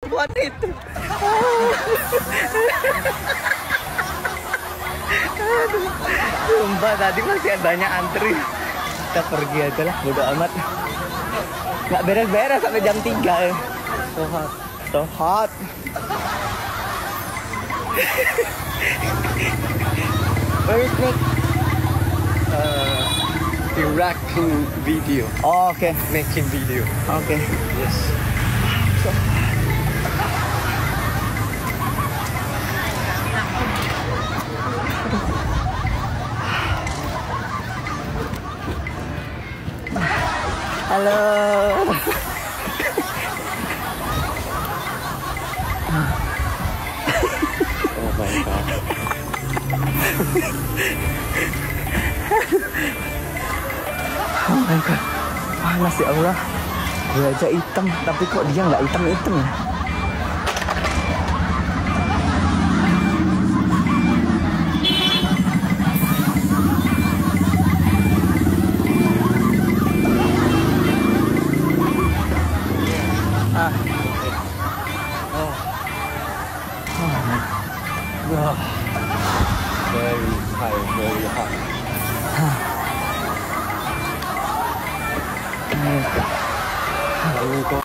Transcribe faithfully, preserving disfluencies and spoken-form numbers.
buat itu. Aduh, sumpah tadi masih banyak antri. Kita pergi aja lah, bodo amat. Nggak beres-beres sampai jam tiga ya. So hot, so hot. Where is Nick? Uh, Directing video. Oh, oke, okay. Making video. Oke. Okay. Yes. So. Halo. Oh my god. Oh my god. Panas ya Allah. Gue aja hitam, tapi kok dia nggak hitam-hitam ya? Ah. Oh. Oh my god. Very high, very hot. Oh my god. Lalu kok